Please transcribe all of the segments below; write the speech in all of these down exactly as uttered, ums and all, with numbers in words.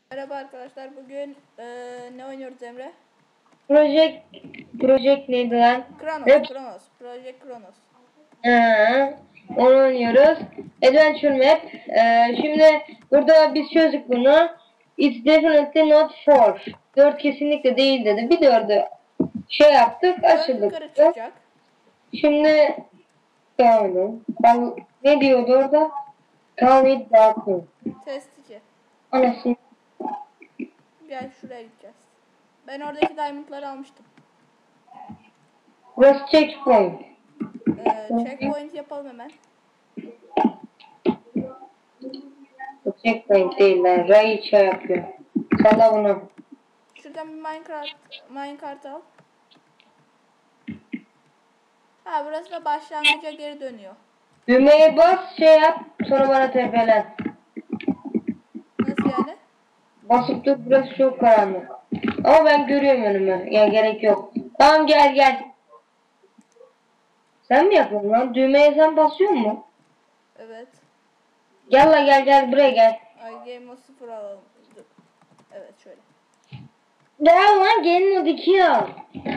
Merhaba arkadaşlar, bugün eee, ne oynuyoruz Emre? Project Project neydi lan? Kronos, Hep Kronos, Project Kronos. Aa, onu oynuyoruz. Adventure Map. Ee, şimdi burada biz çözdük bunu. It's definitely not four. Dört kesinlikle değil dedi. Bir dördü şey yaptık, Dört açıldık. yukarı çıkacak. Şimdi devam edelim. Ben, ne diyordu orada? Call it darkness. Test iki. Anasını. Gel şuraya gideceğiz. Ben oradaki diamondları almıştım. Burası checkpoint. Eee, checkpoint yapalım hemen. Bu checkpoint değil lan. Ray şey yapıyor. Salla bunu. Şuradan bir minecart, minecart al. Ha, burası da başlangıca geri dönüyor. Düğmeye bas, şey yap, sonra bana tepelen. Nasıl yani? Basıp dur, burası çok karanlık. Ama ben görüyorum önümü. Ya gerek yok. Tamam, gel gel. Sen mi yapıyorsun lan? Düğmeye sen basıyor musun? Evet. Gel la, gel gel buraya gel. Ay, game mode sıfır alalım. Dur. Evet, şöyle. Gel lan, gelin o dikiyi al.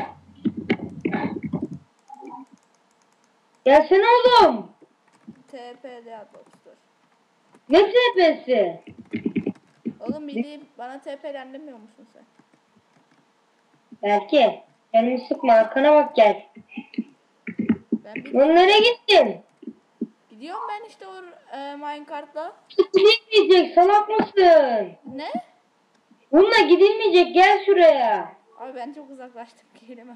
Gelsene oğlum. T P D adbox'tur. Ne tepesi? Oğlum, bildiğin bana T P'den demiyor musun sen? Belki. Canımı sıkma, arkana bak, gel. Ben bildiğin Lan nereye gittin? gidiyorum ben işte o e, minecart'la. Gidilmeyecek, salak mısın? Ne? Bununla gidilmeyecek, gel şuraya. Abi ben çok uzaklaştım, gelemem.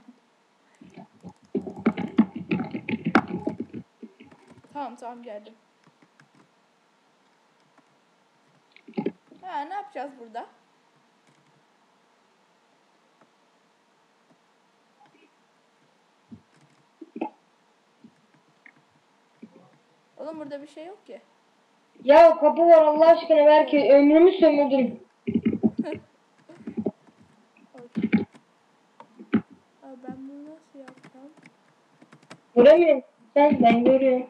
Tamam tamam, geldim. Ha, ne yapacağız burada? Oğlum, burada bir şey yok ki. Ya kapı var, Allah aşkına, belki ömrümü sömürdün. Abi ben bunu nasıl yapacağım? Göremiyorum. Sen, ben görüyorum.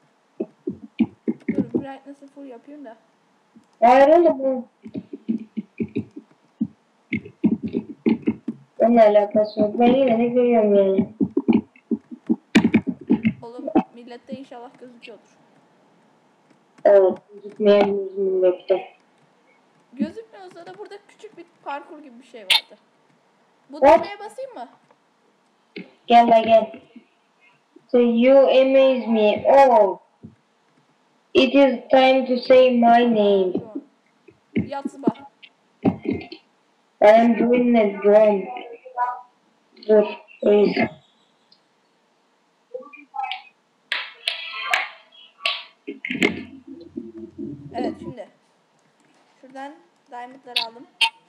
Dur, brightness'ı full yapayım da. Hayır oğlum bu. Onunla alakası yok. Ben yine de görüyorum yani. Oğlum, millette inşallah gözüküyordur. Evet. Gitmeyebiliriz millette. Gözükmüyorsa da burada küçük bir parkur gibi bir şey vardı. Bu düğmeye basayım mı? Gel la gel. So you amaze me. Oh. It is time to say my name. Yatsıba. I am doing a drum. Dur. Please. Evet, şimdi. Şuradan diamondları aldım.